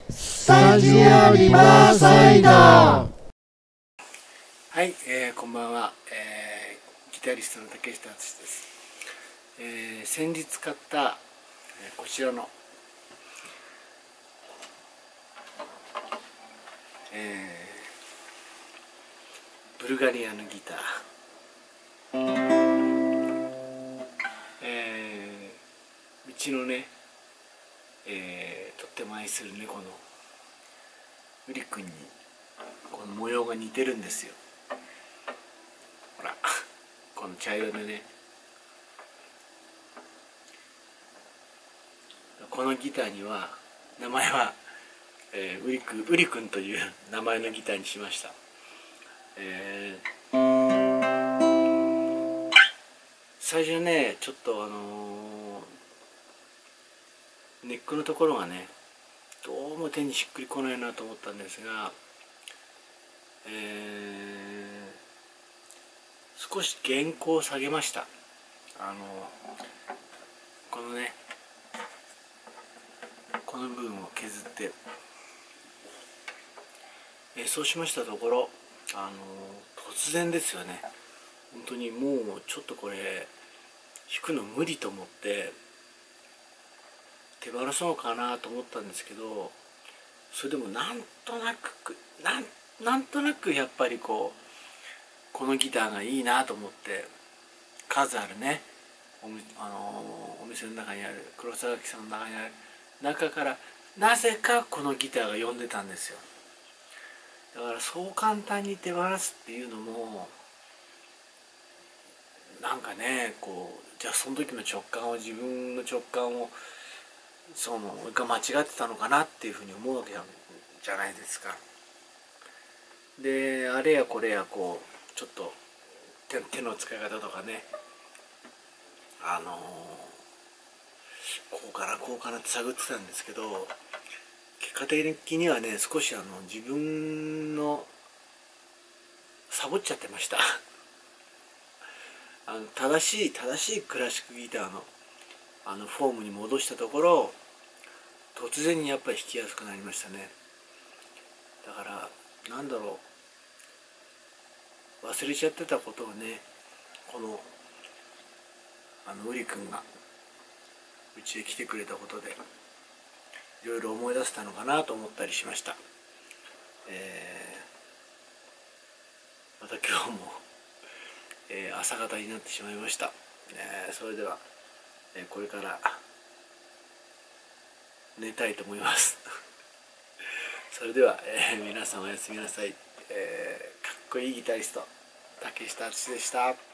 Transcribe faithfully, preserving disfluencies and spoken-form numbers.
スタジオリバーサイド。はい、えー、こんばんは、えー、ギタリストの竹下敦です。えー、先日買った、えー、こちらの、えー、ブルガリアのギター、えー、うちのね、えー、とっても愛する猫のウリ君にこの模様が似てるんですよ。ほらこの茶色でね、このギターには名前は、えー、ウリくウリくんという名前のギターにしました。えー、最初ねちょっとあのー、ネックのところがねどうも手にしっくりこないなと思ったんですが、えー、少し原稿を下げました。あのこのねこの部分を削って、えー、そうしましたところ、あの突然ですよね。本当にもうちょっとこれ弾くの無理と思って手放そうかなと思ったんですけど、それでもなんとなくなんなんとなくやっぱりこうこのギターがいいなと思って、数あるねお, あのお店の中にある黒沢木さんの中にある中からなぜかこのギターが呼んでたんですよ。だからそう簡単に手放すっていうのもなんかね、こうじゃあその時の直感を自分の直感をそのが間違ってたのかなっていうふうに思うわけじゃないですか。であれやこれやこうちょっと 手, 手の使い方とかね、あのー、こうかなこうかなって探ってたんですけど、結果的にはね少しあの自分のサボっちゃってましたあの正しい正しいクラシックギターのあのフォームに戻したところ、突然にやっぱり弾きやすくなりましたね。だからなんだろう、忘れちゃってたことをね、このあのウリ君がうちへ来てくれたことでいろいろ思い出せたのかなと思ったりしました。えー、また今日も、えー、朝方になってしまいました。えー、それでは、えー、これから寝たいと思いますそれでは、えー、皆さんおやすみなさい。えー、かっこいいギタリスト竹下敦でした。